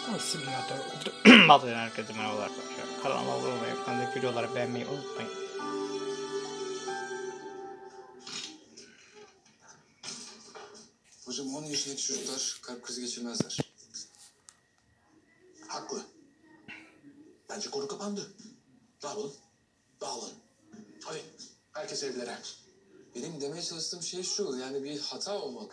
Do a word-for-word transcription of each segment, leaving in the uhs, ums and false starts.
Nasıl bir aday oldu? Bazen herkese merhabalar arkadaşlar. Kanalıma abone olmayı, kanaldaki videoları beğenmeyi unutmayın. Hocam on yaşındaki çocuklar kalp krizi geçirmezler. Haklı. Bence konu kapandı. Ne yapalım? Dağılalım. Hadi herkes evlere. Benim demeye çalıştığım şey şu, yani bir hata olmalı.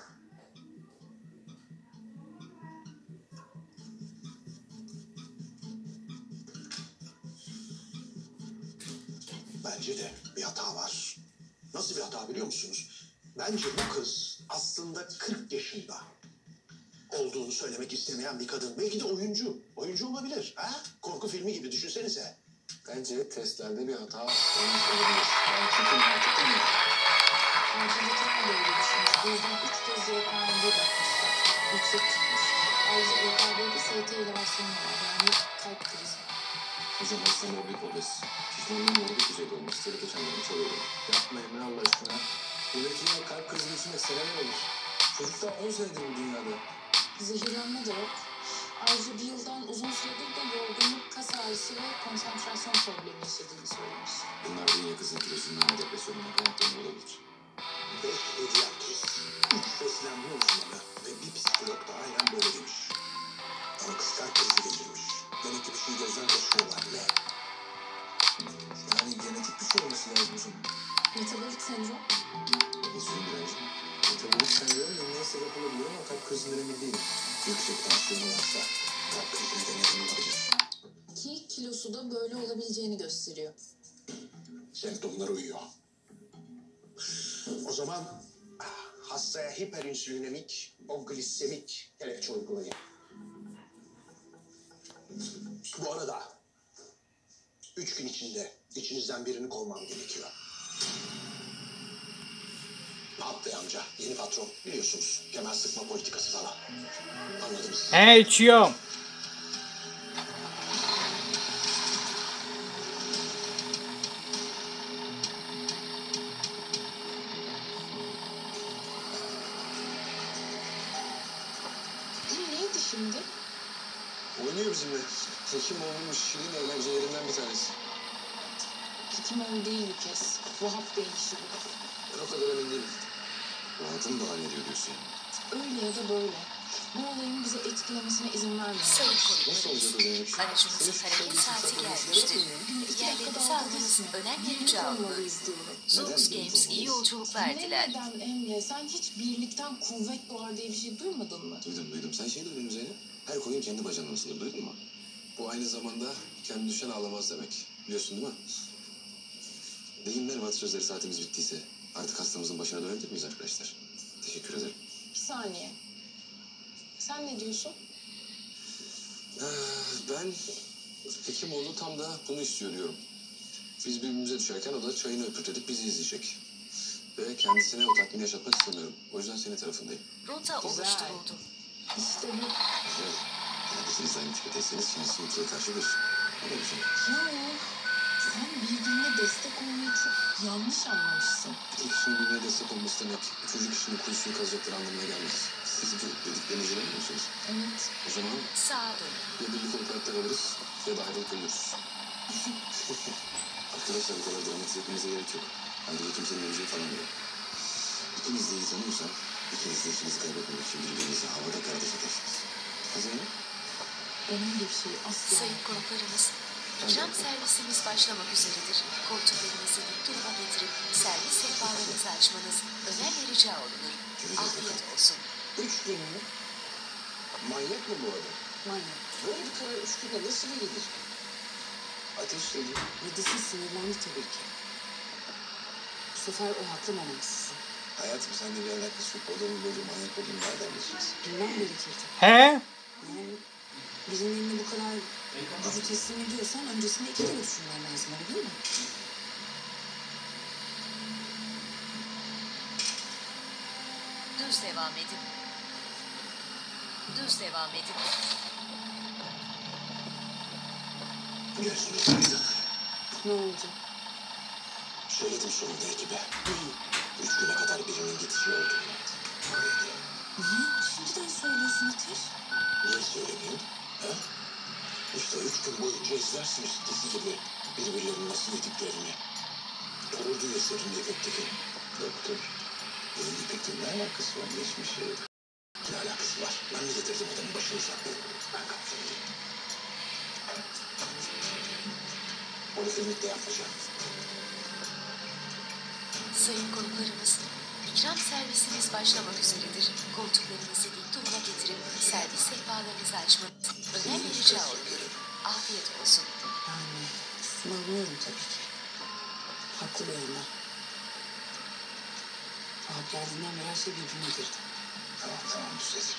Bence de bir hata var. Nasıl bir hata biliyor musunuz? Bence bu kız aslında kırk yaşında olduğunu söylemek istemeyen bir kadın. Belki de oyuncu. Oyuncu olabilir. Ha? Korku filmi gibi düşünsenize. Bence testlerde bir hata olmuş olabilir. Yani çünkü mantıklı değil. Sonucundakiler de öyle düşünmüş. Bu yüzden üç kez C K M'de bakmışlar. Yüksek çıkmış. Ayrıca E K B'de S T elevasyonu var. Yani kalp krizi. Hocam aslında morbid obez. Şişmanlığın morbid düzeyde olması tehlike çanlarını çalıyor. Yapma Emre Allah aşkına. Bebekliğe kalp krizi geçirmek seneler olur. Çocuk daha on senedir bu dünyada. Zehirlenme de yok. Ayrıca bir yıldan uzun süredir de yorgunluk, kas ağrısı ve konsantrasyon problemi yaşadığını söylemiş. Bunlar bir yakın kilosundan ve depresyonundan kaynaklanıyor olabilir. Beş pediatrist, üç beslenme uzmanı ve bir psikolog da aynen böyle demiş. Ama kız kalp krizi geçirmiş. Demek ki bir şey gözden kaçırıyorlar. Ne? Yani genetik bir şey olması lazım o zaman. Metabolik sendrom. İnsülin direnci. Metabolik sendrom neye sebep olabilir ama kalp krizinden emin değilim. Yüksek tansiyonu varsa kalp krizine de neden olabilir. Ki kilosu da böyle olabileceğini gösteriyor. Semptomlar uyuyor. O zaman ah, hastaya hiperinsülinemik, o glisemik kelepçe uygulayın. Bu arada üç gün içinde içinizden birini kovmam gerekiyor. Ne yaptı amca? Yeni patron. Biliyorsunuz. Kemer sıkma politikası falan. Anladınız. He içiyorum. Bu neydi şimdi? Oynuyor bizimle. Hekim olmuş şirin eğlencelerinden bir tanesi. Hekimoğlu değil bu kez. Vahap Bey'in işi bu. Ben o kadar emin değilim. Rahatın bahane ediyor diyorsun. Öyle ya da böyle. Bu olayın bize etkilemesine izin vermiyor. Sayın Nasıl olacak konuklarımız, o demek? aracınızın hareket saati gelmiştir. Yerlerinizi almanızın önem rica olunur. Zulus Games iyi yolculuklar diler. Neden Emre? Sen hiç birlikten kuvvet doğar diye bir şey duymadın mı? Duydum duydum. Sen şey duydun mu Zeynep? Her koyun kendi bacağına asılır. Duydun mu? Bu aynı zamanda kendi düşen ağlamaz demek. Biliyorsun değil mi? Deyimler ve atasözleri saatimiz bittiyse artık hastamızın başına dönebilir miyiz arkadaşlar? Teşekkür ederim. Bir saniye. Sen ne diyorsun? Ee, ben Hekimoğlu tam da bunu istiyor diyorum. Biz birbirimize düşerken o da çayını öpürtedip bizi izleyecek. Ve kendisine o tatmini yaşatmak istemiyorum. O yüzden senin tarafındayım. Rota oluşturuldu. İşte bu. Evet. Yani ikiniz de aynı tüketirseniz şimdi sınıfıya karşı bir. O da güzel. Ya sen birbirine destek olmayı çok yanlış anlamışsın. İki kişinin birbirine destek olması demek, üçüncü kişinin kuyusunu kazacakları anlamına gelmez. Siz bu dediklerinize inanmıyor musunuz? Evet. O zaman Sağa dönün. ya birlikte olup hayatta kalırız ya da ayrılık ölürüz. Arkadaşlar bu kadar dramatik etmenize gerek yok. Ben de kimsenin öleceği falan yok. İkiniz de iyi tanıyorsam, ikiniz de işinizi kaybetmemek için birbirinizi havada kardeş edersiniz. Hazır mı? Onun bir şey asla. Sayın konuklarımız, ikram servisimiz başlamak üzeredir. Koltuklarınızı dik duruma getirip servis sehpalarınızı açmanız önemli rica olunur. Afiyet olsun. Üç gün mü? Manyak mı bu adam? Manyak. Böyle bir karar üç günde nasıl verilir? Ateşledi. Yedisi sinirlendi tabii ki. Bu sefer o haklı mamansızsın. Hayatım sen de bir alakası yok. Adamın böyle manyak olduğunu nereden bileceksin? Bilmem gerekirdi. He? Yani birinin eline bu kadar gücü teslim ediyorsan öncesinde iki kere düşünmen lazım öyle değil mi? Düz devam edin. Düz devam edin. Biliyorsunuz Aydın. Ne oldu? Söyledim sonunda ekibe. Üç güne kadar birinin gidişi olduğunu. Niye? Şimdiden söylüyorsun Ateş. Niye söylemiyorum? Ha? ömür boyunca izlersin dizi gibi birbirlerini nasıl yediklerini. Gurur duyuyorsun İpek'teki. Doktor, bunun İpek'le ne alakası var? Geçmişe ne alakası var? Ben mi getirdim adamın başınıza? Ben kaptırdım. Onu filmlikte yapmayacağım. Sayın konuklarımız, ikram servisiniz başlamak üzeredir. Koltuklarınızı dik duruma getirip servis sehpalarınızı açmanız önemli rica olunur. Afiyet olsun. Yani sınavlıyorum tabii ki. Haklı bir yandan. Abi geldiğinden beri her şey birbirine girdi. Tamam tamam düzelir.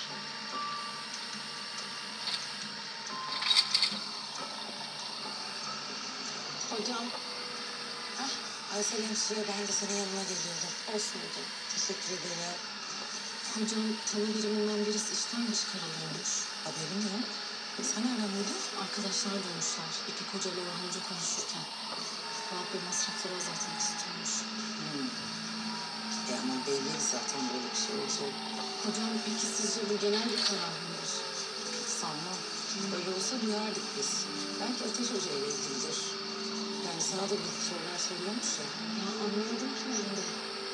Hocam. Ah, Aysel hemşire ben de senin yanına geliyordum. Olsun hocam. Teşekkür ederim. Hocam tanı biriminden birisi işten çıkarılıyormuş. Haberim yok. Sen nereden duydun? Arkadaşlar duymuşlar. İpek Hoca ile Orhan Hoca konuşurken. Vahap Bey masrafları azaltmak istiyormuş. Hmm. E ama belli zaten böyle bir şey olacak. Hocam peki sizce bu genel bir karar mıdır? Sanmam. Öyle olsa duyardık biz. Belki Ateş Hoca ile ilgilidir. Yani sana da büyük sorular soruyormuş ya. Ya anlamadım ki ben de.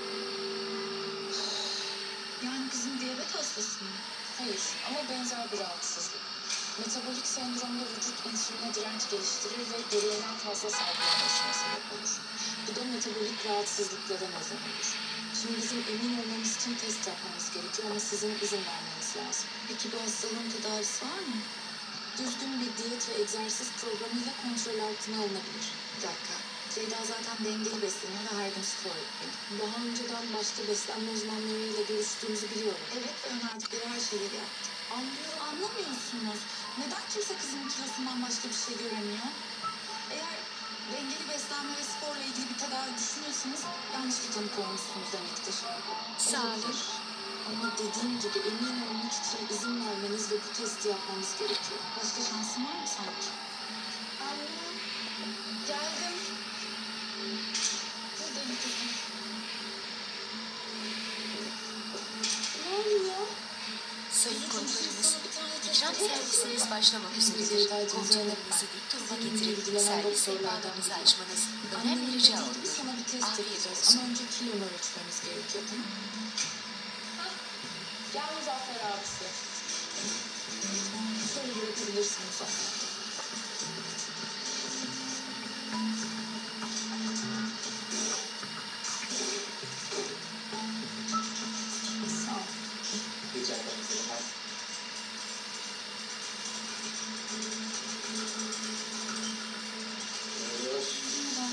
Yani kızım diyabet hastası mı? Hayır ama benzer bir rahatsızlık. Metabolik sendromda vücut insüline direnç geliştirir ve gereğinden fazla salgılanmasına sebep olur. Bu da metabolik rahatsızlıklara neden olur. Şimdi bizim emin olmamız için test yapmamız gerekiyor ama sizin izin vermeniz lazım. Peki bu hastalığın tedavisi var mı? Düzgün bir diyet ve egzersiz programıyla kontrol altına alınabilir. Bir dakika. Ceyda zaten dengeli besleniyor ve her gün spor yapıyor. Daha önceden başka beslenme uzmanlarıyla görüştüğümüzü biliyorum. Evet ve önerdikleri her şeyleri yaptı. Anlıyorum, anlamıyorsunuz. Neden kimse kızın kilosundan başka bir şey göremiyor? Eğer dengeli beslenme ve sporla ilgili bir tedavi düşünüyorsanız yanlış bir tanı koymuşsunuz demektir. Sağ olun. Olabilir. Ama dediğim gibi emin olmak için izin vermeniz ve bu testi yapmamız gerekiyor. Başka şansın var mı sanki? Anne. Geldim. Buradayım kızım. Ne oluyor? Sayın konuklarımız, Sana bir tane test ikram yapayım mı? servisiniz başlamak üzeredir. Koltuklarınızı dik duruma getirip servis sehpalarınızı açmanız önemli rica olunur. Sana bir test Afiyet yapacağız olsun. ama önce kilonu ölçmemiz gerekiyor, tamam mı? Hah, gel Muzaffer abisi. Şöyle bırakabilirsin Muzaffer. Sağ ol. Rica ederim. Ben,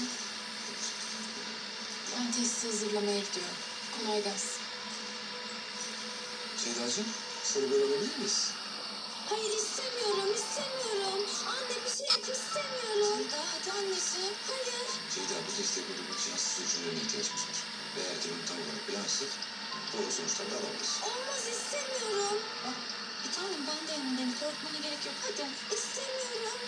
ben testi hazırlamaya gidiyorum. Kolay gelsin. Ceyda'cığım seni böyle alabilir miyiz? Hayır istemiyorum, istemiyorum. Anne bir şey yap istemiyorum. Ceyda hadi anneciğim. Hayır. Ceyda bu testi yapabilmek için hasta sürücülerine ihtiyacımız var. Ve eğer ki bunu tam olarak bilemezsek doğru sonuçlar da alamayız. Olmaz istemiyorum. Bak bir tanem ben de yanındayım. Korkmana gerek yok. Hadi istemiyorum.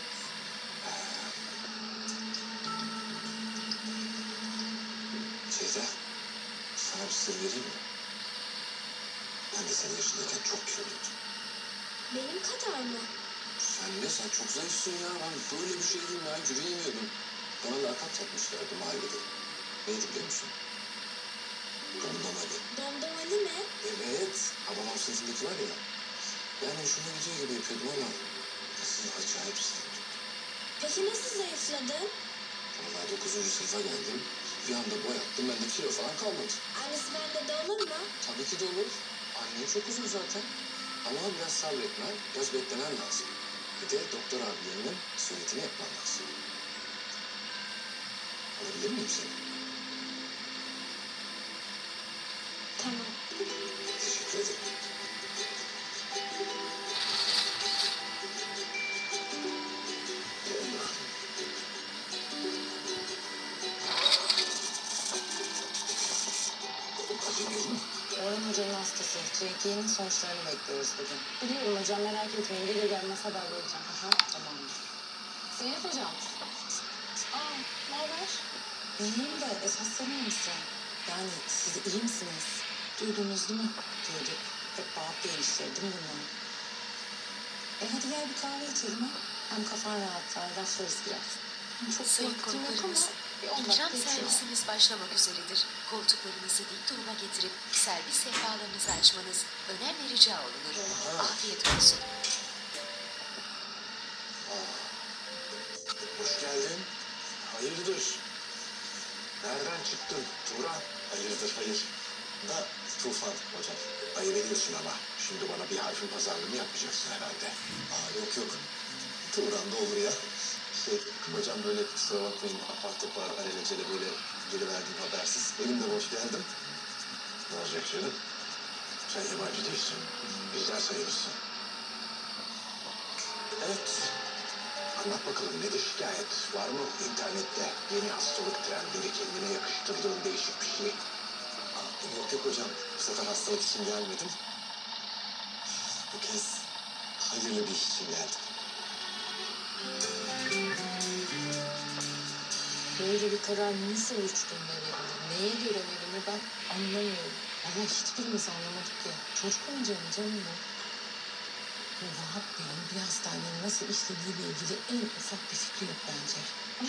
Ceyda sana bir sır vereyim mi? Ben de senin yaşındayken çok kiloluydum. Benim kadar mı? Sen ne? Sen çok zayıfsın ya. Ben böyle bir şey değilim ya. Yürüyemiyordum. Bana lakap takmışlardı mahallede. Neydi biliyor musun? Domdom Ali. Domdom Ali mi? Evet. Babam sınıfındaki var ya. Ben hoşuma gidiyor gibi yapıyordum ama aslında acayip zayıftım. Peki nasıl zayıfladın? Vallahi dokuzuncu sınıfa geldim. Bir anda boy attım. Bende kilo falan kalmadı. Annesi bende de olur mu? Tabii ki de olur. Annen çok uzun zaten. Ama biraz sabretmen, biraz beklemen lazım. Bir de doktor abilerinin sünnetini yapman lazım. Alabilir miyim seni? Tamam. Teşekkür ederim. Orhan Hoca'nın hastası. C iki E'nin sonuçlarını bekliyoruz bugün. Biliyorum hocam merak etmeyin. Gelir gelmez haber vereceğim. Aha, tamam. Zeynep hocam. Aa, ne haber? İyiyim de esas sen iyi misin? Yani siz iyi misiniz? Duydunuz değil mi? Duyduk. Hep Vahap Bey'in işleri değil mi bunlar? E hadi gel bir kahve içelim ha. Hem kafan rahatlar, laflarız biraz. Çok Sayın vaktim yok ama konuklarımız, bir on ikram dakika geçiyor. servisimiz başlamak üzeredir. Koltuklarınızı dik duruma getirip servis sehpalarınızı açmanız önemli rica olunur. Afiyet olsun. Hoş geldin. Hayırdır? Nereden çıktın Turan? Hayırdır hayır. Da Tufan hocam. Ayıp ediyorsun ama. Şimdi bana bir harfin pazarlığını yapmayacaksın herhalde. Aa yok yok. Turan da olur ya. Şey hocam böyle kusura bakmayın apar topar alelacele böyle geliverdim habersiz. Elimde boş geldim. Ne olacak canım? Sen yabancı değilsin. Bizden sayılırsın. Evet. Anlat bakalım nedir şikayet? Var mı internette yeni hastalık trendleri kendine yakıştırdığın değişik bir şey? Aa, yok yok hocam. Bu sefer hastalık için gelmedim. Bu kez hayırlı bir iş için geldim. Böyle bir karar nasıl üç günde verilir? Neye göre verilir ben anlamıyorum. Ama hiçbirimiz anlamadık ya. Çocuk oyuncağı mı canım bu? Bu Vahap Bey'in bir hastanenin nasıl işlediğiyle ilgili en ufak bir fikri yok bence.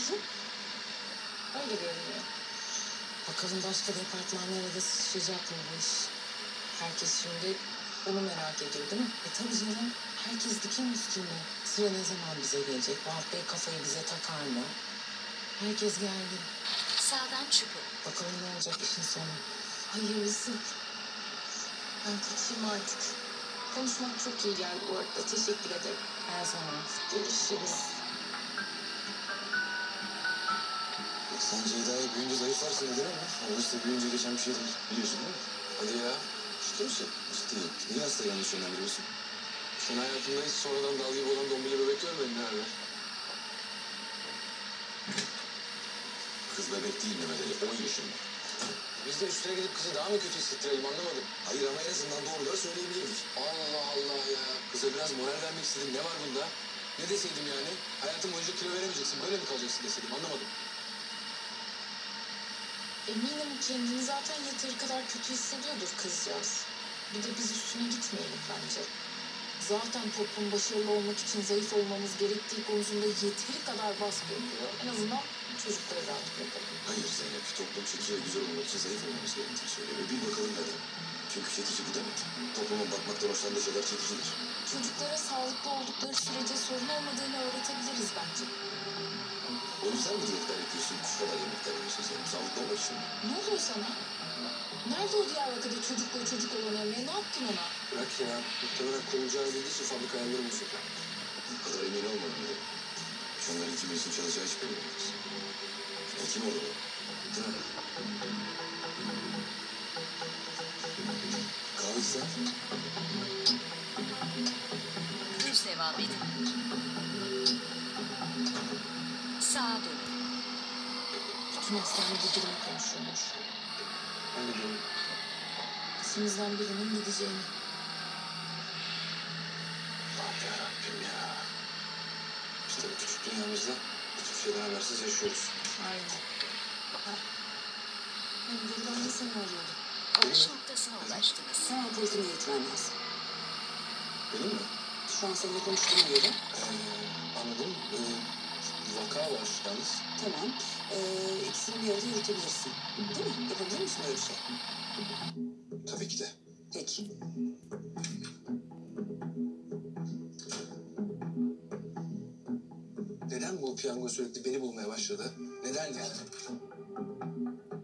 Öyle görünüyor. Bakalım başka departmanlara da sıçrayacak mı bu iş? Herkes şimdi onu merak ediyor değil mi? E tabii canım. Herkes diken üstünde. Sıra ne zaman bize gelecek? Vahap Bey kafayı bize takar mı? Herkes gergin. Sağdan çıkın. Bakalım ne olacak işin sonu. Hayırlısı. Ben kaçayım artık. Konuşmak çok iyi geldi bu arada. Teşekkür ederim. Her zaman. Görüşürüz. Sen Ceyda'yı büyüyünce zayıflarsın dedin ama o işte büyüyünce geçen bir şey değil. Biliyorsun değil mi? Hadi ya. Ciddi misin? Ciddiyim. Niye hasta yanlış yönlendiriyorsun? Sen hayatında hiç sonradan dal gibi olan dombili bebek görmedin herhalde. Kız bebek değil Mehmet Ali. on yaşında. Biz de üstüne gidip kızı daha mı kötü hissettirelim anlamadım. Hayır ama en azından doğruları söyleyebilirdik. Allah Allah ya. Kıza biraz moral vermek istedim. Ne var bunda? Ne deseydim yani? Hayatın boyunca kilo veremeyeceksin. Böyle mi kalacaksın deseydim anlamadım. Eminim kendini zaten yeteri kadar kötü hissediyordur kızcağız. Bir de biz üstüne gitmeyelim bence. Zaten toplum başarılı olmak için zayıf olmamız gerektiği konusunda yeteri kadar baskı yapıyor. En azından çocukları rahat bırakalım. Hayır Zeynep. Toplum çekici ve güzel olmak için zayıf olmamız gerektiğini söylüyor. Ve bil bakalım neden. Çünkü çekici bu demek. Toplumun bakmaktan hoşlandığı şeyler çekicidir. Çocuklara sağlıklı oldukları sürece sorun olmadığını öğretebiliriz bence. O yüzden mi diyetler yapıyorsun? Şu kadar yemekler yiyorsun Zeynep. Sağlıklı olmak için mi? Ne oluyor sana? Nerede o Diyarbakır'da çocukla çocuk olan Emre? Ne yaptın ona? Bırak ya. Muhtemelen kovulacağı bildiği için fabrika ayarları bozuldu. Bu kadar emin olmadım bile. Şu anların kimin için çalışacağı hiç belli olmaz. Ya kim oldu bu? Değil mi? Kahve içsen? Düz devam edin. Sağa dönün. Bütün hastane bu durumu konuşuyormuş. Ben de diyorum. İkimizden birinin gideceğini. Ah yarabbim ya. İşte bu küçük dünyamızda hiçbir şeyden habersiz yaşıyoruz. Aynen. Ha. Ben buradan da seni arıyordum. Varış noktasına ulaştınız. Sen raportunu gitmen lazım. Benim mi? Şu an seninle konuştuğum yeri. Ee, anladım. Ee, vaka var yalnız. Tamam. Ee, ikisini bir arada yürütebilirsin. Değil mi? Yapabilir misin öyle bir şey? Tabii ki de. Peki. Neden bu piyango sürekli beni bulmaya başladı? Neden yani?